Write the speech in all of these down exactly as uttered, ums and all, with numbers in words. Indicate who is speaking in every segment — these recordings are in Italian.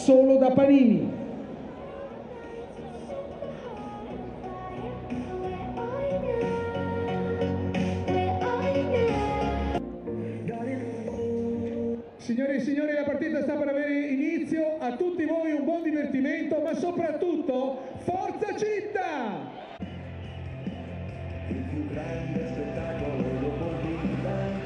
Speaker 1: solo da Panini. Signore e signori, la partita sta per avere inizio. A tutti voi un buon divertimento, ma soprattutto forza Citta! Il più grande spettacolo dopo il Big Bang.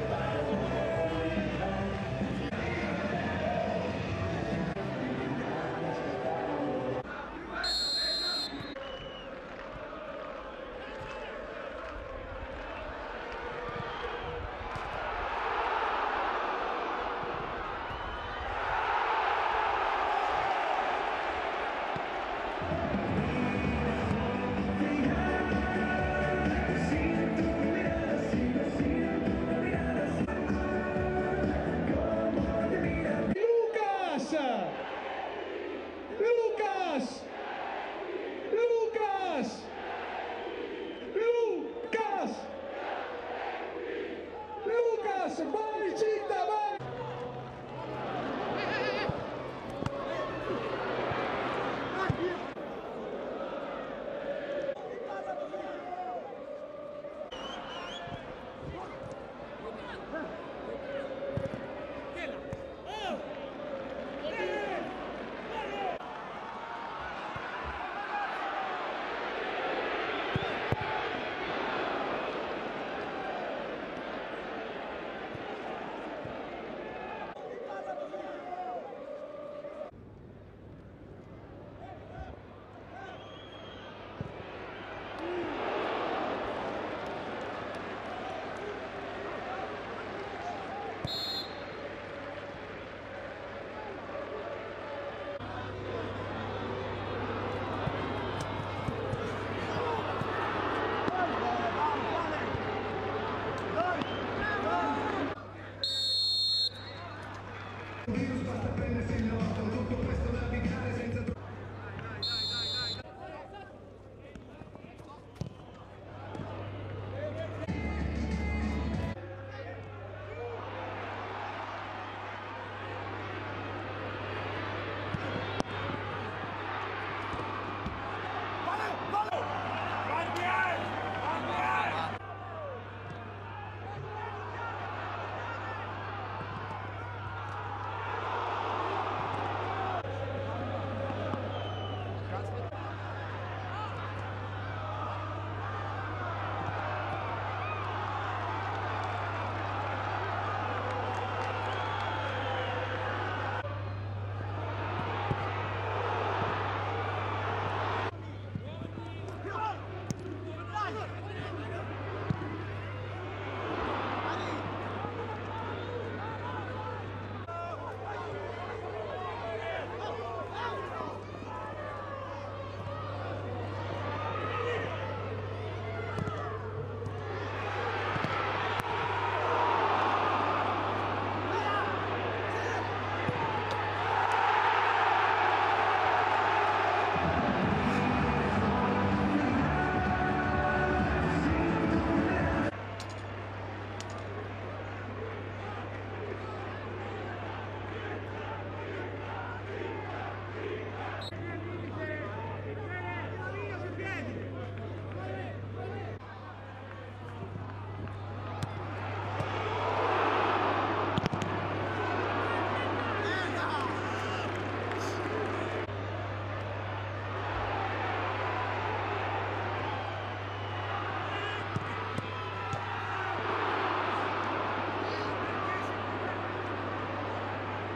Speaker 1: Lucas! Lucas! Lucas! Lucas! Vai Citta, vai!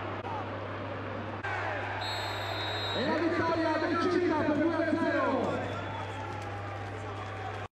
Speaker 1: E la vittoria del Citta per due a zero.